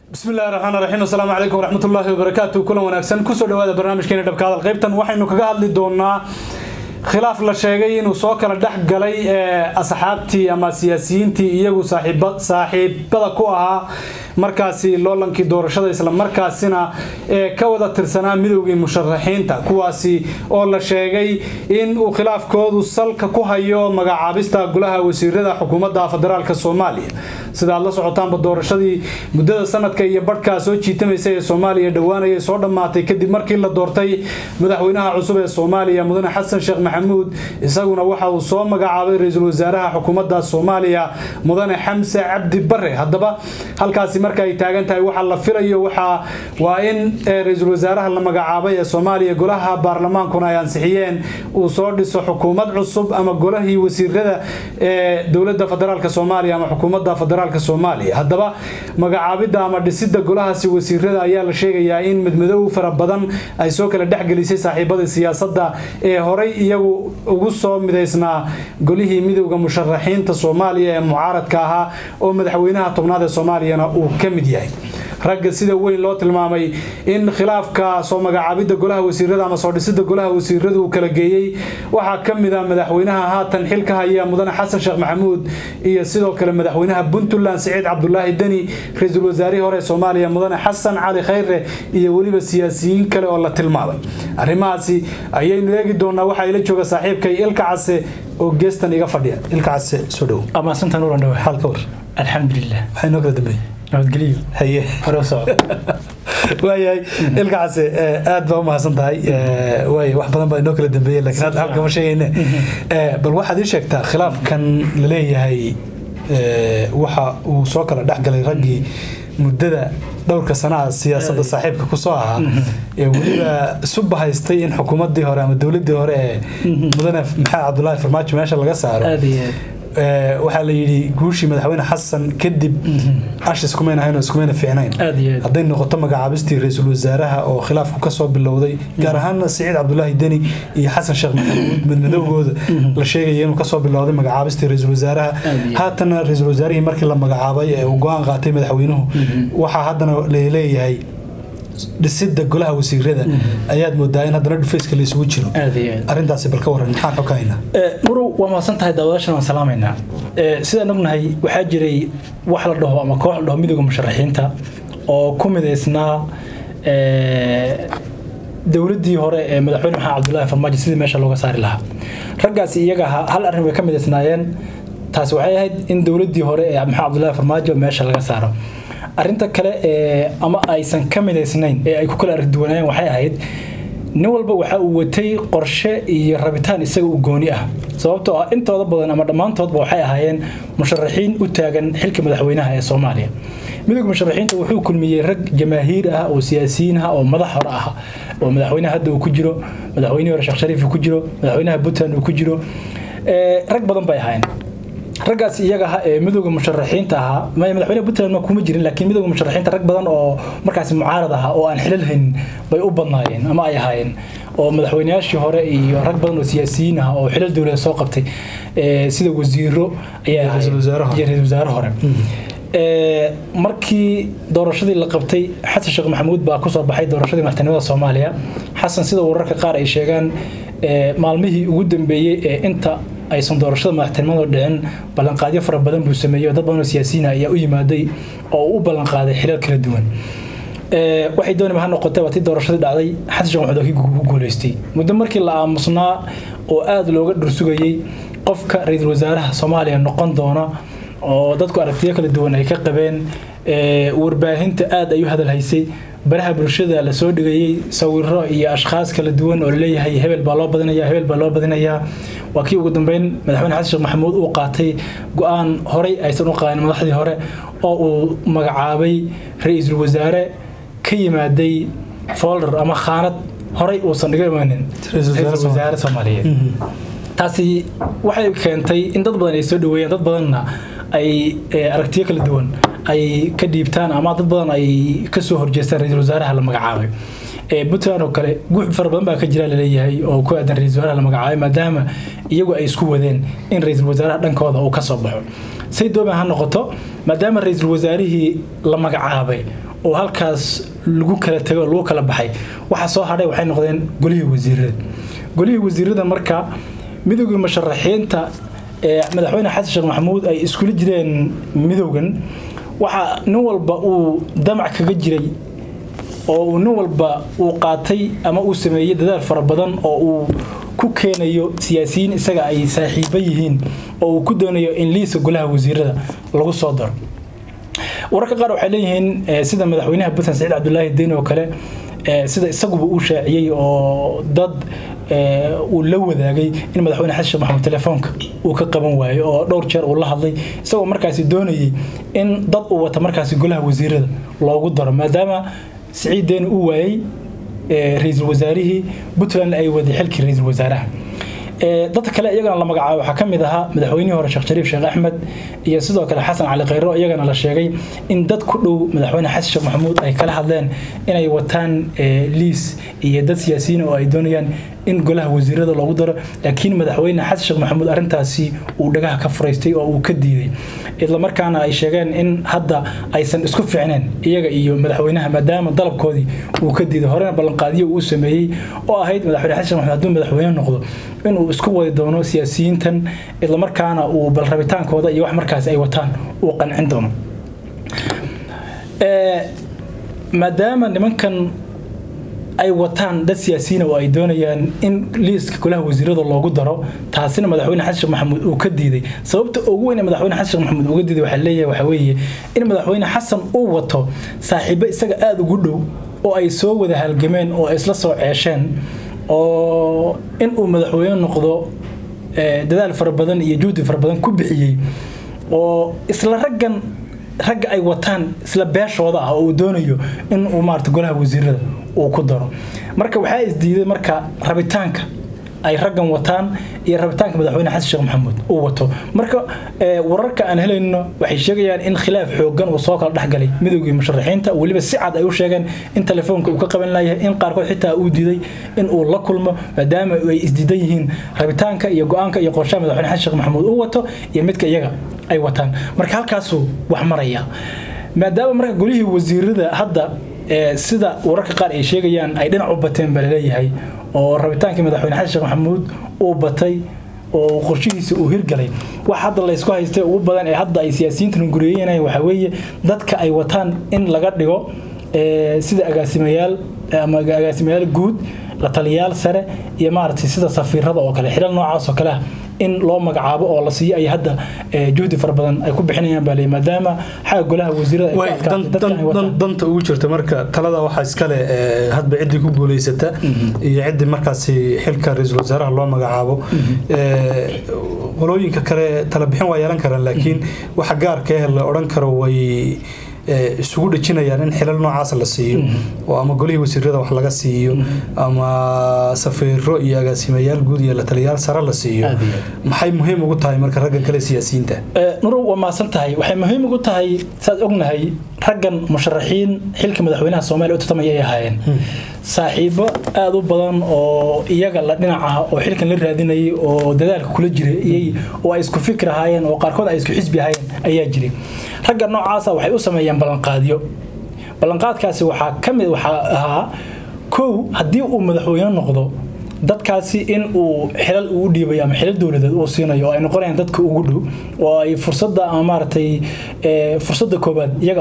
بسم الله الرحمن الرحيم السلام عليكم ورحمة الله وبركاته كل وناكسن كسر هذا برنامج كنا دبكة هذا القيبتن وحين كجهد للدونا خلاف للشيء وسوكر الدحق علي أصحابتي أما سياسيينتي يجوا صاحب بدكوها markaasi loolankii doorashada isla markaasina ka wada tirsanaa midowgii musharaxiinta kuwaasi oo la sheegay in uu khilaafkoodu salka ku hayo magacaabista golaha wasiirada xukuumadda federaalka Soomaaliya sida la socotaanba doorashadii muddada sanadka iyo badhka soo jiitamaysa ee Soomaaliya dhawaanayay soo dhamaatay kadib markii la doortay madaxweynaha cusub ee Soomaaliya mudane Xasan Sheekh Maxamuud isaguna waxa uu soo magacaabay ra'iisul wasaaraha xukuumadda Soomaaliya mudane Xamse Cabdi Barre haddaba halkaasi markay taagan tahay waxa la filayo waa in ra'iisul wasaaraha la magacaabay ee Soomaaliya golaha baarlamaankuna ay ansixiyeen uu soo dhiso xukuumad cusub ama golahii wasiirada ee dawladda federaalka Soomaaliya ama xukuumadda federaalka Soomaaliya haddaba magacaabida ama dhisidda golahaasi wasiirada ayaa la sheegayaa in midmadow fara badan ay soo kala dhaxgelisay saaxiibada siyaasadda ee horay iyagu ugu soo mideysnaa golihii midowga musharaxiinta Soomaaliya ee mucaaradka ahaa oo madaxweynaha tobnaad ee Soomaaliya uu kamid yahay ragga sida weyn loo tilmaamay in khilaafka soo magacaabida golaha wasiirada ama soo dhisidda golaha wasiiradu uu kala geeyay waxa kamid ah madaxweynaha haatan xilka haya mudane Xasan Sheekh Maxamuud iyo sidoo kale madaxweynaha Puntland Saciid Cabdullaahi Dani ra'iisul wasaarihi hore Soomaaliya mudane Xasan Cali Khayre iyo waliba siyaasiyiin kale oo la tilmaamay arrimahaasi ayaynu eegi doonaa waxa ay la jooga saaxiibkay Ilka Case oo geestan iga fadhiya Ilka Case soo dhaw ama santan oo dhan halka war alxamdulillah waxay noo kala dambeeyay nabadgelyo haye horosoo waayay Ilka Case aad baa u mahadsantahay way wax badan baa inoo kala dambeeyay laakiin hadda halka ma sheegayna bal waxaad ii sheegtaa khilaafkan la leeyahay waxa uu soo kala dhaxgalay raggii muddada dhowrka sanaad siyaasadda saaxiibka ku soo ahaa ee waliba suba haystay in xukuumaddii hore ama dawladdii hore ee mudane Maxamed Cabdullaahi Farmaajo meesha laga saaro waxa la yiri guushii madaxweyne Xasan kadib ashis kumeena hayno iskumeena fiicnayn haday noqoto magacaabistii ra'iisul wasaaraha oo khilaafku ka soo bilowday gaar ahaan Saciid Cabdullaahi Dani iyo Xasan Sheekh Maxamuud midmadowgooda la sheegay inuu ka soo bilowday magacaabistii ra'iisul wasaaraha haatan ra'iisul wasaarihii markii la magacaabay ee uu go'aan qaatay madaxweynuhu waxa haddana leeyahay dhisidda golaha wasiirada ayaad moodaa in haddana dhufayska la isugu jiro arrintaasi bal ka waran maxaan xogayna muru waa maasan tahay dawladashan waan salaamayna sidaan ognahay waxaa jiray wax la dhaho ama koox la dhaho midowga musharaxiinta oo ku mideysnaa dawladdii hore ee madaxweyne Maxamed Cabdullaahi Farmaajo sidii meesha looga saari lahaa raggaasi iyaga hal arrin way ka mideysnaayeen taas waxay ahayd in dawladdii hore ee Maxamed Cabdullaahi Farmaajo meesha laga saaro arinta kale ama aysan ka mideysnayn ee ay ku kala arduwanayeen waxay ahayd nin walba waxa uu watay qorshe iyo rabitaan isaga u gooni ah sababtoo ah intooda badan ama dhamaantoodba waxay ahaayeen musharaxiin u taagan xilka madaxweynaha ee Soomaaliya midowga musharaxiinta wuxuu kulmiyay rag jamaahiir ah oo siyaasiyiin ah oo madax hore ah oo madaxweynaha hadda uu ku jiro madaxweynaha hore Sheekh Shariif ku jiro madaxweynaha Puntland uu ku jiro rag badan bay ahaayeen raggaas iyaga ee midowga musharaxiinta ahaa madaxweynaha Puntland ma kuma jirin laakiin midowga musharaxiinta rag badan oo markaas mucaarad ah oo aan xilal hayn bay u badnaayeen ama ay ahaayeen oo madaxweynayaashii hore iyo rag badan oo siyaasiyiin ah oo xilal dawladda soo qabtay sida wasiiro ayaa ra'iisul wasaare hore markii doorashadii la qabtay Xasan Sheekh Maxamuud baa ku soo baxay doorashadii madaxtinimada Soomaaliya Xasan sida wararka qaar ay sheegaan maalmihii ugu dambeeyay ee inta aysan doorashada madaxtinimada dhicin ballanqaadyo fara badan buu sameeyay dad badan oo siyaasiyiin ah ayaa u yimaaday oo u ballanqaaday xilal kala duwan waxay doonayaan ha noqotay waqti doorashada dhacday Xasan Sheekh Maxamuud ku guuleystay muddo markii la aamusnaa oo aad looga dhursugayay qofka ra'iisul wasaaraha Soomaaliya noqon doona oo dadku aragtiyo kala duwan ay ka qabeen warbaahinta aad ay u hadal haysay baraha bulshada la soo dhigayay sawirro iyo ashxaas kala duwan oo leeyahay hebel baa loo badinayaa waa kii ugu dambeyn madaxweyne Xasan Sheekh Maxamuud uu qaatay go'aan horay aysan u qaadan madaxdii hore oo uu magacaabay ra'iisul wasaare ka yimaaday folder ama khaanad horay uusan dhiga imaanin ra'iisul wasaare Soomaaliyeed taasi waxay keentay in dad badan ay soo dhaweeyeen dad badanna ay aragtiyo kala duwan ay ka dhiibtaan ama dad badan ay ka soo horjeestaan ra'iisul wasaaraha la magacaabay Puntland oo kale guux far badan baa ka jira leeyahay oo ku aadan ra'iisul wasaaraha la magacaabay maadaama iyagu ay isku wadeen in ra'iisul wasaaraha dhankooda uu ka soo baxo saydooma ha noqoto maadaama ra'iisul wasaarihii la magacaabay oo halkaas lagu kala tago lagu kala baxay waxa soo hadhay waxay noqdeen golihii wasiirada marka midowga musharaxiinta madaxweyne xasan sheekh maxamuud ay isku jireen midowgan waxa nin walba uu damac kaga jiray oo nin walba uu qaatay ama uu sameeyay dadaal fara badan oo uu ku keenayo siyaasiyiin isaga ay saaxiibo yihiin oo uu ku doonayo in liiska golaha wasiirada lagu soo daro wararka qaar waxay leeyihiin sida madaxweynaha Puntland Saciid Cabdullaahi Diin oo kale sida isaguba uu shaaciyay oo dad uu la wadaagay in madaxweyne xasan sheekh maxamuud telefoonka uu ka qaban waayo oo dhowr jeer uu la hadlay isagoo markaas doonayay in dad uu wata markaas golaha wasiirada loogu daro maadaama Saciid Diin uu waayay ra'iisul wasaarihii Puntland ay wada xilkii ra'iisul wasaaraha dadka kale iyagana la magacaabo waxa kamid ahaa madaxweynihii hore Sheekh Shariif Sheekh Axmed iyo sidoo kale Xasan Cali Khayro iyagana la sheegay in dad ku dhow madaxweyne xasan sheekh maxamuud ay kala hadleen inay wataan liis iyo dad siyaasiyiin oo ay doonayaan in golaha wasiirada loogu daro laakiin madaxweyne xasan sheekh maxamuud arintaasi uu dhagaha ka furaystay oo uu ka diiday isla markaana ay sheegeen in hadda aysan isku fiicneen iyaga iyo madaxweynaha maadaama dalabkoodii uu ka diiday horena ballanqaadiyo uu sameeyay oo ahayd madaxweyne xasan sheekh maxamuud hadduu madaxweyne noqdo inuu isku wadi doono siyaasiyiintan isla markaana uu bal rabitaankooda iyo wax markaas ay wataan uu qancin doono maadaama nimankan ay wataan dad siyaasiyiin oo ay doonayaan in liiska golaha wasiirada loogu daro taasina madaxweyne xasan sheekh maxamuud uu ka diiday sababta ugu weyn ee madaxweyne xasan sheekh maxamuud uga diiday waxa leeyahay waxa weeye in madaxweyne xasan uu wato saaxiibo isaga aad ugu dhow oo ay soo wada halgameen oo isla soo ceesheen oo in uu madaxweyne noqdo dadaal fara badan iyo juhdi fara badan ku bixiyay oo isla ragga ay wataan isla beeshooda ah oo doonayo in uu maarta golaha wasiirada uu ku daro marka waxa isdiiday marka rabitaanka ay raggan wataan iyo rabitaanka madaxweyne xasan sheekh maxamuud uu wato marka wararka aan helayno waxay sheegayaan in khilaaf xoogan uu soo kala dhaxgalay midowga musharaxiinta waliba si cad ay u sheegeen in telefoonka uu ka qaban lahayd in qaarkood xitaa uu diiday in uu la kulmo maadaama ay isdiidan yihiin rabitaanka iyo go'aanka iyo qorshaha madaxweyne xasan sheekh maxamuud uu wato iyo midka iyaga ay wataan marka halkaas uu wax maraya maadaama marka golihii wasiirada hadda sida wararka qaar ay sheegayaan ay dhinac u bateen bal leeyahay oo rabitaanka madaxweyne xasan sheekh maxamuud uu batay oo qorshihiisa uu hirgalay wax hadda la isku haystay ugu badan ee hadda ay siyaasiyiintu guriyeenay waxa weeye dadka ay wataan in laga dhigo sida agaasimayaal guud la taliyaal sare iyo maartay sida safiirada oo kale xilal noocaas oo kale in loo magacaabo oo la siiyo ay hadda juhdi far badan ay ku bixinayaan baa leeyahay maadaama xaq golaha wasiirada ay danta ugu jirta marka talada waxa iska leh hadba cidii ku guuleysata iyo cidii markaas xilka ra'iisul wasaaraha loo magacaabo qolooyinka kale tala bixin waa yeelan karaan laakiin waxa gaarka ah la oran karo way isugu dhajinayaan in xilal noocaas la siiyo oo ama golihii wasiirada wax laga siiyo ama safiiro iyo agaasimayaal guud iyo la taliyaal sare la siiyo maxay muhiim ugu tahay marka raggan kale siyaasiyiinta nuru waa maasan tahay waxay muhiim ugu tahay saad ognahay raggan musharaxiin xilka madaxweynaha Soomaaliya u tartamaya ay ahaayeen saaxiibo aad u badan oo iyaga la dhinaca oo xilkan la raadinayay oo dadaalka kula jiray oo ay isku fikir ahaayeen oo qaarkood ay isku xisbi ahaayeen ayaa jiray ragga noocaas waxay u sameeyeen ballanqaadkaasi waxa kamid waxa ahaa koow hadii uu madaxweyne noqdo dadkaasi in uu xilal u dhiibay ama xilal dawladeed uu siinayo ay noqonayaan dadka ugu dhow oo ay fursada ama maartay fursada koobaad iyaga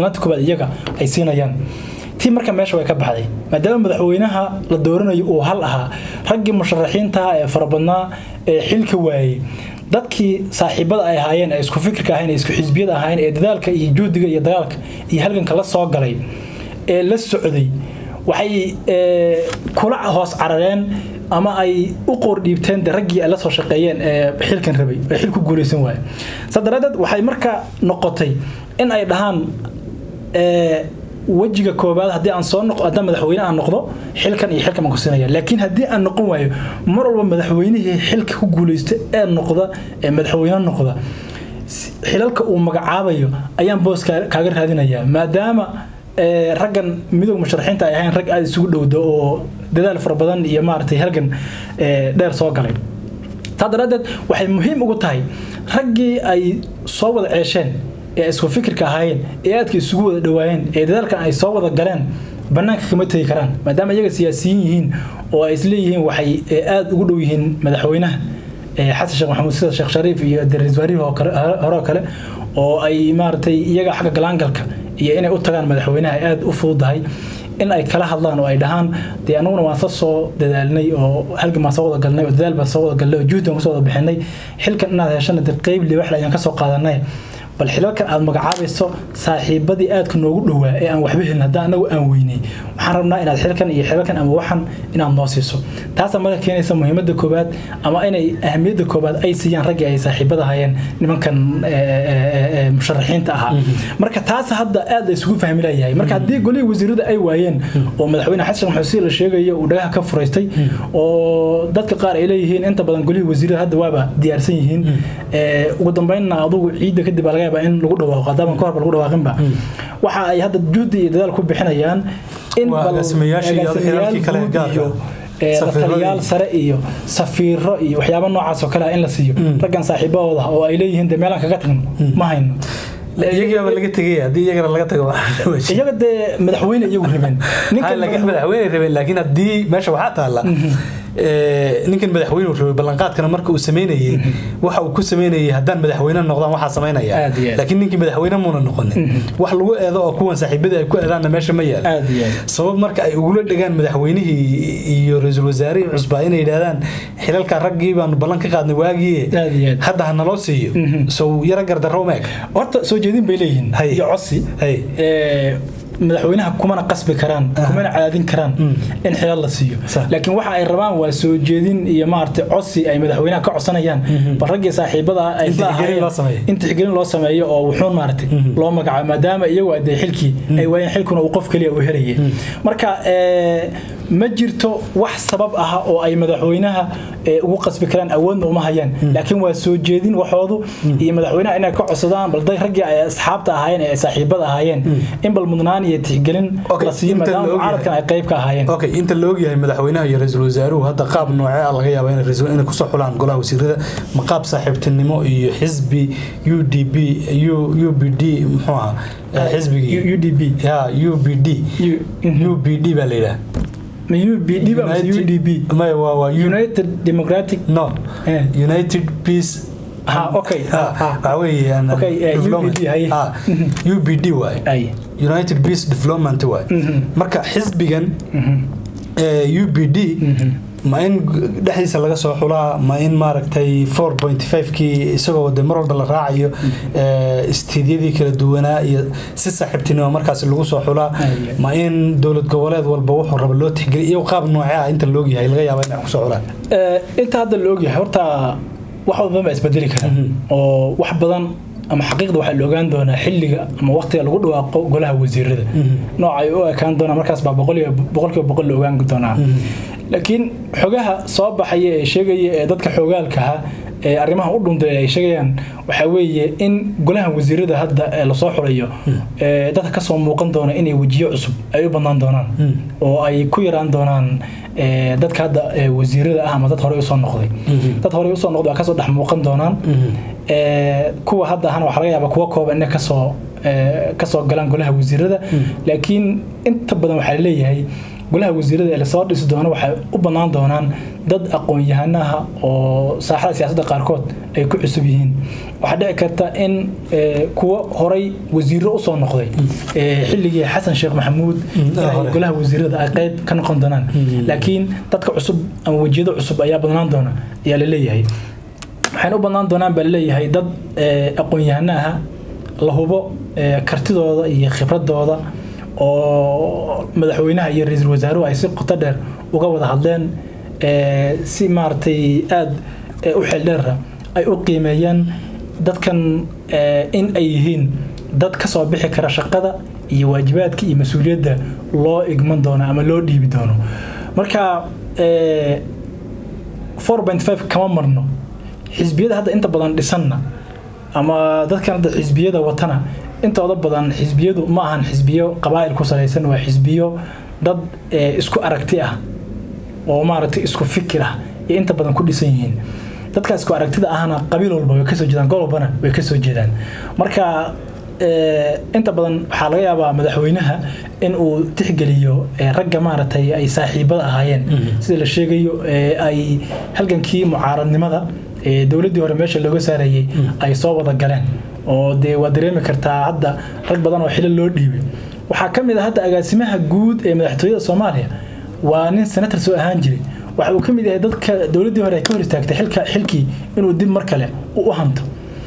ay siinayaan tii marka meesha way ka baxday maadaama madaxweynaha la dooranayo uu hal ahaa raggii musharaxiinta ee farabadnaa ee xilka waayay dadkii saaxiibada ay ahaayeen ay isku fikirka ahaayeen isku xisbiyada ahaayeen ee dadaalka iyo juhdiga iyo dagaalka iyo halganka la soo galay ee la socday waxay kula hoos carareen ama ay u qoor dhiibteen raggii ay la soo shaqeeyeen ee xilkan rabay ee xilku guuleysan waayay sadaradeed waxay marka noqotay in ay dhahaan wajiga koobaad hadii aan soo noqdo hadda madaxweyne aan noqdo xilkan iyo xilkan ma ku siinaya laakiin hadii aan noqon waayo mar walba madaxweynihii xilka ku guuleystay ee noqda ee madaxweyne noqda xilalka uu magacaabayo ayaan boos kaaga raadinayaa maadaama raggan midowga musharaxiinta ay ahayn rag aad isugu dhowdo oo dadaal fara badan iyo maartay halgan dheer soo galay taadaradeed waxay muhiim ugu tahay raggii ay soo wada ceesheen ee isku fikirka ahaayeen ee aadka isugu wada dhawaayeen ee dadaalkan ay soo wada galeen banaanka kama tagi karaan maadaama iyaga siyaasiyiin yihiin oo ay isleeyihiin waxay aad ugu dhow yihiin madaxweynaha xasan sheekh maxamuud sida sheekh shariif iyo Ra'iisul Wasaaraha hore kale oo ay maartay iyaga xagga galaangalka iyo inay u tagaan madaxweynaha aad u fududahay in ay kala hadlaan oo ay dhahaan de anaguna waan soo dadaalnay oo halka ma soo wada galnay oo dadaal ba soo wada galnay oo juhdi ku soo wada bixinay xilkan inaad heshaan qayb li wax la ayaan ka soo qaadanay bal xilalkan aad magacaabayso saaxiibadii aadka noogu dhawaa ee aan waxba helin haddii anagu aan weynay waxaan rabnaa inaad xilkan iyo xilalkan ama waxan inaad noo siiso taas ama keenaysa muhiimadda koobaad ama inay ahmiyadda koobaad ay siiyaan ragii ay saaxiibada hayeen nimankan musharaxiinta ahaa marka taas hadda aad la isugu fahmi lahayahay marka haddii golihii wasiirada ay waayeen oo madaxweyne xasan sheekh maxamuud la sheegayo uu dhagaha ka furaystay oo dadka qaar ay leeyihiin inta badan golihii wasiirada hadda waaba diyaarsan yihiin ugu dambeynna adugu ciidda kadib laga in lagu dhawaaqo daaban ka hor lagu dhawaaqinba waxa ay hadda juhdi iyo dadaal ku bixinayaan in balgasmayaashii kale gaarka taliyaal sare iyo safiiro iyo waxyaabo noocaas oo kale in la siiyo raggan saaxiibadooda oo ay leeyihiin de meelan kaga tagno ma hayno iyaga laga tagay hadii iyaga laga tago iyaga de madaxweyne iyagu rabeen ninka madaxweyne rabeen laakiin hadii meesha waxa taala ninkan madaxweyne rabay ballanqaadkana marka uu sameeyay waxa uu ku sameeyay hadaan madaxweyne noqdaan waxa sameeynaya laakiin ninka madaxweyne muuna noqonin wax lagu eedo oo kuwan saaxiibada ay ku eedaan meesha ma yaal sabab marka ay ugu dhagaan madaxweynihi iyo ra'iisul wasaarihi cusba inay yiraahdaan xilalka raggii baan ballan ka qaadnay waagii hadda hana loo siiyo soo yara gardaro meek horta soo jeedin bay leeyihiin iyo cosi madaxweynaha kumana qasbi karaan kumana caadin karaan in xilal la siiyo laakiin waxa ay rabaan waa soo jeedin iyo maartay cosi ay madaxweynaha ka codsanayaan baragii saaxiibada ay inta xigeen loo sameeyo oo wuxuu maartay loo magacaabo maadaama iyagu ay xilkii ay waayeen xilkuna uu qof kaliya u helayay marka ma jirto wax sabab ah oo ay madaxweynaha ugu qasbi karaan awoodna uma hayaan laakiin waa soo jeedin waxoodu iyo madaxweynaha inay ka codsadaan bal ragii ay asxaabta ahaayeen ee saaxiibada ahaayeen in bal mudnaan iyo tixgelin la siiyo maadaama mucaaradkan ay qayb ka ahaayeen okay inta loo yahay madaxweynaha iyo ra'iisul wasaaruhu hadda qaab noocee ah laga yaabaa in ku soo xulaan golaha wasiirada ma qaab saaxiibtinimo iyo xisbi UDP UBD muxuu ahaa xisbigi UDP UBD baa la yiraahdaa UBD بس UDP ما هو United Democratic no United Peace اوكي اوكي انا UBD هي UBD واي United Peace Development واي marka xisbigan UBD ma in dhaxdiisa laga soo xulaa ma in maaragtay 4.5 ki isagoo wada mar walba la raacayo istiidiyadii kala duwanaa iyo si saaxiibtinimo markaas lagu soo xulaa ma in dawlad goboleed walba wuxuu rabo loo tixgeliyo qaab noocee ah inta loo yahay laga yaabaa in ku soo xulaan inta hadda loo yahay horta wax walba ma isbedeli karaan oo wax badan ama xaqiiqda waxa la ogaan doonaa xilliga ama waqtiga lagu dhawaaqo golaha wasiirada noocay oo ekaan doona markaas baa 100% la ogaan doonaa laakiin xogaha soo baxaya ee sheegaya ee dadka xogaalka ah ee arrimaha u dhunday ay sheegayaan waxa weeye in golaha wasiirada hadda la soo xulayo dadka ka soo muuqan doona inay wajiyo cusub ay u banaan doonaan oo ay ku yaraan doonaan dadka hadda wasiirada ah ama dad hore u soo noqday dad hore u soo noqday ka soo dhex muuqan doonaan kuwa hadda ahna waxa laga yaabaa kuwa kooban inay ka soo galaan golaha wasiirada laakiin inta badan waxa la leeyahay golaha wasiirada ee soo dhisi doona waxa u banaan doonaan dad aqoon-yahanaha oo saaxada siyaasadda qaarkood ay ku cusub yihiin waxa dhici karta in kuwa horay wasiiro u soo noqday xilligii xasan sheekh maxamuud golaha wasiirada ay qayb ka noqon doonaan laakiin dadka cusub ama wajiyada cusub ayaa banaan doona ayaa la leeyahay waxaan u banaan doonaan baa la leeyahay dad aqoon-yahanaha la hubo kartidooda iyo khibradooda oo madaxweynaha iyo ra'iisul wasaaruhu ay si qoto dheer uga wada hadleen si maartay aad u xil dheer ay u qiimeeyaan dadkan in ay yihiin dad ka soo bixi kara shaqada iyo waajibaadka iyo mas'uuliyadda loo igman doono ama loo dhiibi doono marka 4.5 kama marno xisbiyada hadda inta badan dhisanna ama dadkan hadda xisbiyada watana intooda badan xisbiyadu ma ahan xisbiyo qabaa'il ku salaysan waa xisbiyo dad isku aragti ah oo maaragtay isku fikir ah iyo inta badan ku dhisan yihiin dadkaas isku aragtida ahna qabiil walba way ka soo jeedaan gol walbana way ka soo jeedaan marka inta badan waxaa laga yaabaa madaxweynaha in uu tixgeliyo ragga maaragtay ay saaxiibada ahaayeen sida la sheegayo ay halgankii mucaaradnimada dawladdii hore meesha looga saarayay ay soo wada galeen oo dee waa dareemi kartaa hadda rag badan oo xilal loo dhiibay waxaa ka mid ah hadda agaasimaha guud ee madaxtooyada Soomaaliya waa nin senator soo ahaan jiray waxa uu ka mid yahay dadka dawladdii hore ka hor istaagtay xilkii inuu dib mar kale u hanto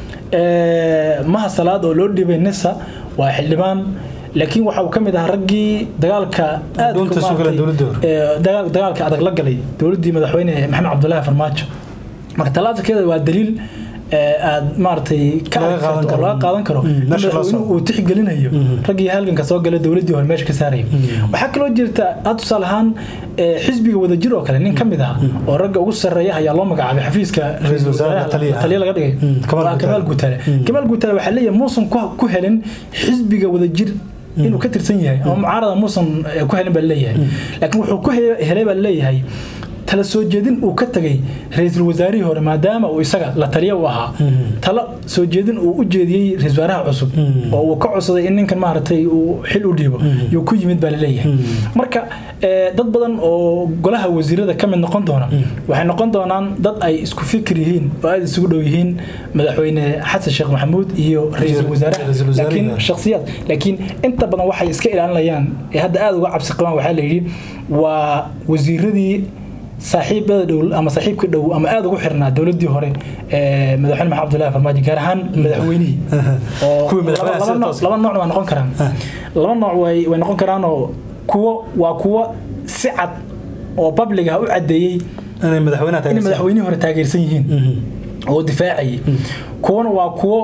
maha salaad oo loo dhibay nisa waa xildhibaan laakiin waxa uu ka mid ah raggii dagaalka aad ku dagaalka adag la galay dawladdii madaxweyne Maxamed Cabdullaahi Farmaajo marka talaadkeeda waa daliil aad maartay ka qaadan karo inuu tixgelinayo raggii halganka soo galay dawladdii hore meesha ka saaray waxa kale oo jirta aad tusaalahan xisbiga wada jir oo kale nin kamid ah oo ragga ugu sareeya ayaa loo magacaabay xafiiska ra'iisul wasaaraha taliya laga dhigay Kamal Guutale waxa leeyahay muusan ku helin xisbiga wada jir inuu ka tirsan yahay ama mucaarada muusan ku helin baa leeyahay laakiin wuxuu ku helay baa leeyahay tala soo jeedin uu ka tagay ra'iisul wasaarihii hore maadaama uu isaga la taliya u ahaa tala soo jeedin uu u jeediyay ra'iisul wasaaraha cusub oo uu ka codsaday in ninkan maartay uu xil u dhiibo iyo ku yimid baa leeyahay marka dad badan oo golaha wasiirada ka mid noqon doona waxay noqon doonaan dad ay isku fikir yihiin oo aad isugu dhow yihiin madaxweyne Xasan Sheekh Maxamuud iyo ra'iisul wasaaraha laakiin shakhsiyaad laakiin inta badan waxay iska ilaalinayaan hadda aad uga cabsi qabaan waxa la yiri waa wasiiradii saaxiibada dhow ama saaxiibka dhow ama aad ugu xirnaa dawladdii hore madaxweyne Maxamed Cabdullaahi Farmaajo gaar ahaan madaxweynihii oo laba nooc waa noqon karaan laba nooc way noqon karaan oo kuwa si cad oo public ah u cadeeyay inay madaxweynaha hore taageersan yihiin oo difaacay kuwana waa kuwa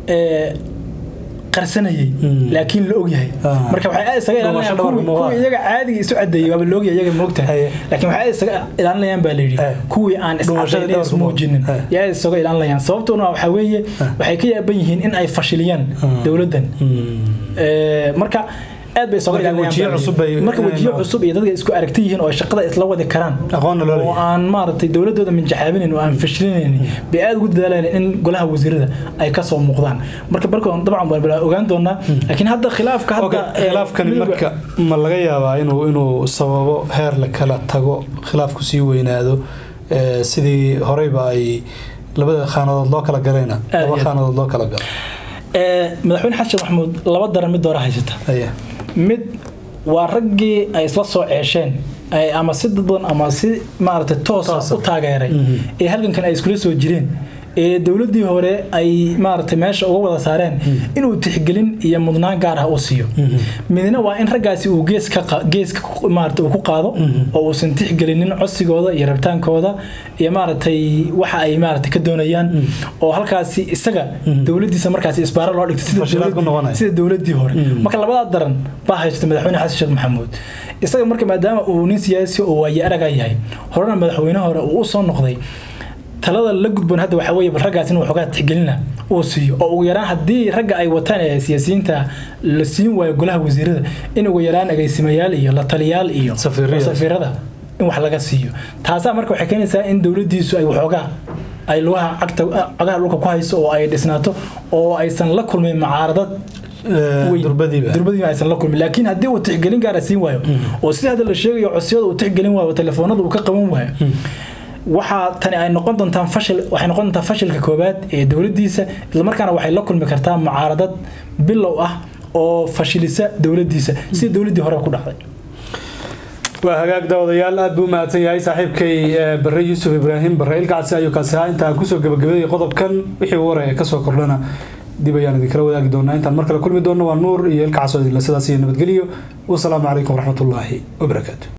qarsanayay laakiin la og yahay marka waxa isaga ilaalinayaan kuwa iyaga caadiga isu cadeeyay waa la og yahay iyaga moogtahay laakiin waxa isaga ilaalinayaan baa leeyahay kuwii aan iscadeeyay ismoojinin yaa isaga ilaalinayaan sababtuna waxa weeye waxay ka yaaban yihiin in ay fashiliyaan dawladdan marka aad bay soo ilaalinayaan marka wajiyo cusub iyo dadka isku aragti yihiin oo shaqada isla wadi karaan oo aan maartay dawladooda min jaxaabinin oo aan fashilinayn bay aad ugu dadaalayaan in golaha wasiirada ay ka soo muuqdaan marka barkoon dabcan baa ogaan doonaa laakiin hadda khilaafkan marka ma laga yaabaa inuu sababo heer la kala tago khilaafku sii weynaado sidii horeyba ay labada khaanadood loo kala galayna madaxweyne Xasan Maxamuud laba daran mid door haysata mid waa raggii ay isla soo ceesheen ama si dadban ama si maaragtay toos u taageeray ee halgankan ay isku soo jireen ee dawladdii hore ay maaragtay meesha uga wada saareen inuu tixgelin iyo mudnaan gaar ah u siiyo midna waa in raggaasi uu geeska maaragtay ku qaado oo uu san tixgelinin codsigooda iyo rabitaankooda iyo maaragtay waxa ay maaragtay ka doonayaan oo halkaasi isaga dawladdiisa markaasi isbaaro loo dhigtay sida dawladdii hore marka labada daran baa haysta madaxweyne Xasan Sheekh Maxamuud isaga marka maadaama uu nin siyaasi oo waaya araga yahay horena madaxweynaha hore uu soo noqday talada la gudboon hadda waxa weeye raggaas inuu xogaa tixgelina oo siiyo oo ugu yaraan hadii ragga ay wataan ee siyaasiyiinta la siin waayo golaha wasiirada in ugu yaraan agaysimayaal iyo la taliyaal iyo safiirada in wax laga siiyo taasa marka waxay keenaysaa in dawladdiisu ay xogaa ay lugaha cagaha dhulka ku hayso oo ay dhisnaato oo aysan la kulmin mucaaradad durbadiiba aysan la kulmin laakiin hadii uu tixgelin gaar ah siin waayo oo sida hadda la sheegayo codsiyada uu tixgelin waayo telefoonada uu ka qaban waayo waxa tani ay noqon doontaa fashilka koobaad ee dawladdiisa isla markaana waxay la kulmi kartaa mucaaradad bilow ah oo fashilisa dawladdiisa si dawladdii hore ku dhacday waa hagaag dawadayaal aad buu mahadsan yahay saaxiibkay Barre Yuusuf Ibraahim Barre Ilkaasi ayuu ka saar inta ku soo gabagabeeyay qodobkan wixii waraya ka soo kordhana dib ayaan idin kala wadaagi doonaa intaan mar kale kulmi doono waa Nuur iyo Ilkaasi sidaas iyo nabadgeliyo wa salaamu calaykum wa rahmatullaahi wa barakaatuh